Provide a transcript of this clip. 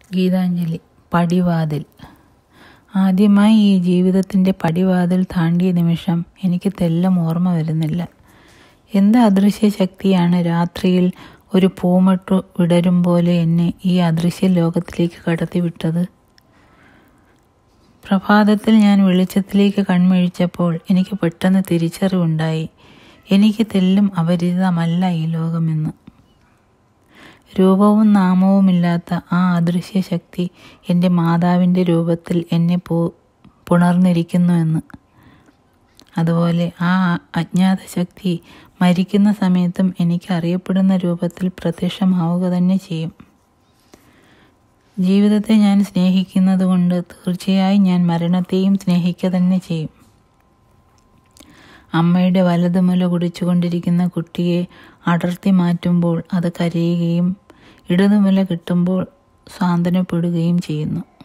ഗീതാഞ്ജലി. പടിവാതിൽ. ആദ്യമായി ഈ ജീവിതത്തിൻ്റെ പടിവാതിൽ താണ്ടിയ നിമിഷം എനിക്ക് തെല്ലും ഓർമ്മ വരുന്നില്ല. എന്ത് അദൃശ്യ ശക്തിയാണ് രാത്രിയിൽ ഒരു പൂമൊട്ട് വിടരും പോലെ എന്നെ ഈ അദൃശ്യ ലോകത്തിലേക്ക് കടത്തിവിട്ടത്? പ്രഭാതത്തിൽ ഞാൻ വെളിച്ചത്തിലേക്ക് കൺമിഴിച്ചപ്പോൾ എനിക്ക് പെട്ടെന്ന് തിരിച്ചറിവുണ്ടായി, എനിക്ക് തെല്ലും അപരിചിതമല്ല ഈ ലോകമെന്ന്. രൂപവും നാമവുമില്ലാത്ത ആ അദൃശ്യ ശക്തി എൻ്റെ മാതാവിൻ്റെ രൂപത്തിൽ എന്നെ പുണർന്നിരിക്കുന്നുവെന്ന്. അതുപോലെ ആ അജ്ഞാത ശക്തി മരിക്കുന്ന സമയത്തും എനിക്ക് അറിയപ്പെടുന്ന രൂപത്തിൽ പ്രത്യക്ഷമാവുക തന്നെ ചെയ്യും. ജീവിതത്തെ ഞാൻ സ്നേഹിക്കുന്നത് കൊണ്ട് തീർച്ചയായും ഞാൻ മരണത്തെയും സ്നേഹിക്കുക തന്നെ ചെയ്യും. അമ്മയുടെ വലതുമുല കുടിച്ചുകൊണ്ടിരിക്കുന്ന കുട്ടിയെ അടർത്തി മാറ്റുമ്പോൾ അത് കരയുകയും ഇടതുമുല കിട്ടുമ്പോൾ സാന്ത്വനപ്പെടുകയും ചെയ്യുന്നു.